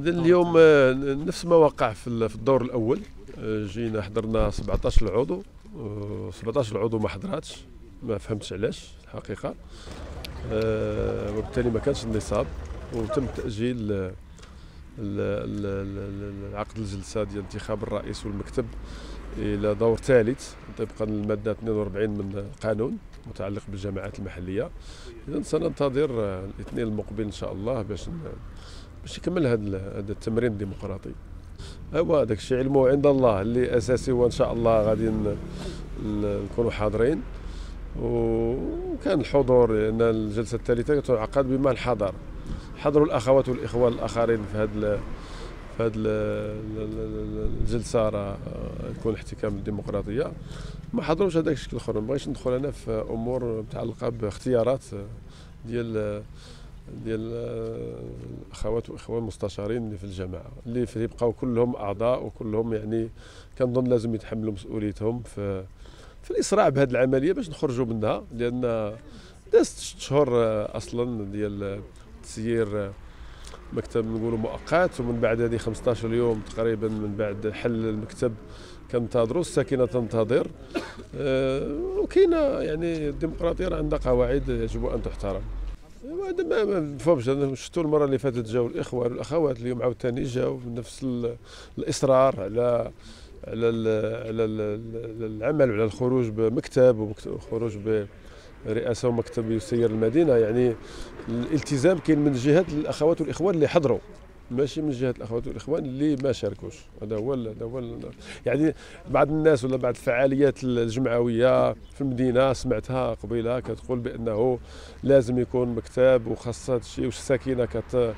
اليوم نفس ما وقع في الدور الاول. جينا حضرنا 17 عضو، 17 عضو ما حضراتش، ما فهمتش علاش الحقيقه. وبالتالي ما كانش النصاب، وتم تاجيل عقد الجلسه ديال انتخاب الرئيس والمكتب الى دور ثالث طبقا للماده 42 من القانون متعلق بالجماعات المحليه. اذا سننتظر الاثنين المقبل ان شاء الله باش يكمل هذا التمرين الديمقراطي. هو داك الشيء علمه عند الله، اللي اساسي هو ان شاء الله غادي نكونوا حاضرين، وكان الحضور لان الجلسه الثالثه تعقد بما الحضر. حضروا الاخوات والاخوان الاخرين في هذه الجلسه، راه يكون احتكام الديمقراطيه. ما حضروش هذاك الشكل الاخر. ما بغيتش ندخل انا في امور متعلقه باختيارات ديال الاخوات والاخوان المستشارين اللي في الجماعه، اللي يبقاو كلهم اعضاء وكلهم يعني كنظن لازم يتحملوا مسؤوليتهم في الاسراع بهذه العمليه باش نخرجوا منها، لان دازت 6 شهور اصلا ديال تسيير مكتب نقولوا مؤقت، ومن بعد هذه 15 يوم تقريبا من بعد حل المكتب كننتظروا، الساكنه تنتظر. وكاينه يعني الديمقراطيه راه عندها قواعد يجب ان تحترم. هذا ما نفهمش. شفتوا المره اللي فاتت جاوا الاخوان والاخوات، اليوم عاوتاني جاوا بنفس الاصرار على العمل وعلى الخروج بمكتب وخروج برئاسه ومكتب يسير المدينه. يعني الالتزام كاين من جهه الاخوات والاخوان اللي حضروا، ماشي من جهه الاخوات والاخوان اللي ما شاركوش. هذا هو يعني بعض الناس ولا بعض الفعاليات الجمعويه في المدينه سمعتها قبيله كتقول بانه لازم يكون مكتب وخاص هذا الشيء، والساكنه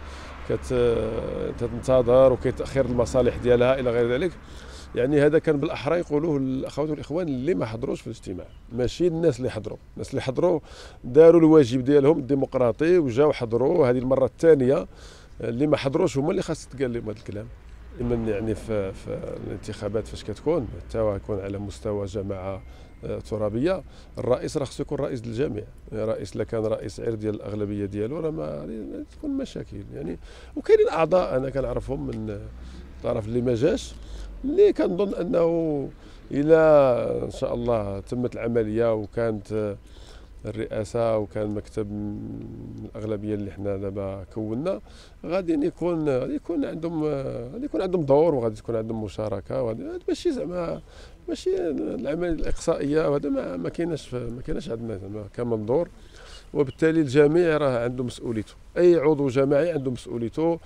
كتنتظر وكيتاخر المصالح ديالها الى غير ذلك. يعني هذا كان بالاحرى يقولوه الاخوات والاخوان اللي ما حضروش في الاجتماع، ماشي الناس اللي حضروا. الناس اللي حضروا داروا الواجب ديالهم الديمقراطي وجاوا حضروا. هذه المره الثانيه اللي ما حضروش هما اللي خاص تقال لهم هذا الكلام. من يعني في الانتخابات فاش كتكون حتى يكون على مستوى جماعه ترابيه، الرئيس راه خصو يكون رئيس للجميع. الرئيس الا كان رئيس غير ديال الاغلبيه ديالو راه ما تكون مشاكل يعني. وكاينين اعضاء انا كنعرفهم من الطرف اللي ما جاش، اللي كنظن انه الى ان شاء الله تمت العمليه وكانت الرئاسه وكان مكتب الاغلبيه اللي حنا دابا كونا، غادي يكون عندهم دور، وغادي تكون عندهم مشاركه. وهذا ماشي زعما ماشي العمليه الاقصائيه، وهذا ما كايناش عندنا زعما كمنظور. وبالتالي الجميع راه عنده مسؤوليته، اي عضو جماعي عنده مسؤوليته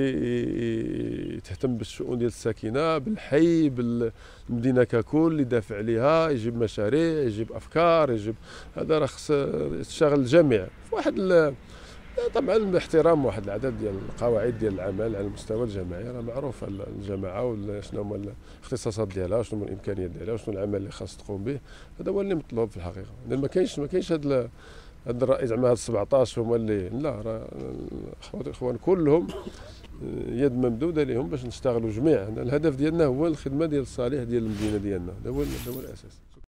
تهتم بالشؤون ديال الساكنه بالحي بالمدينه ككل، يدافع عليها، يجيب مشاريع، يجيب افكار، هذا راه خص تشغل الجميع في واحد طبعا باحترام واحد العدد ديال القواعد ديال العمل على المستوى الجماعي. راه معروف الجماعه شنو هما الاختصاصات ديالها، شنو هما الامكانيات ديالها، شنو العمل اللي خاص تقوم به. هذا هو اللي مطلوب في الحقيقه. ما كاينش هذا الرأي زعما هاد 17 هما اللي لا، راه الاخوان كلهم يد ممدوده لهم باش نشتغلوا جميعا. الهدف ديالنا هو الخدمه ديال الصالح ديال المدينه ديالنا، هذا هو الاساس.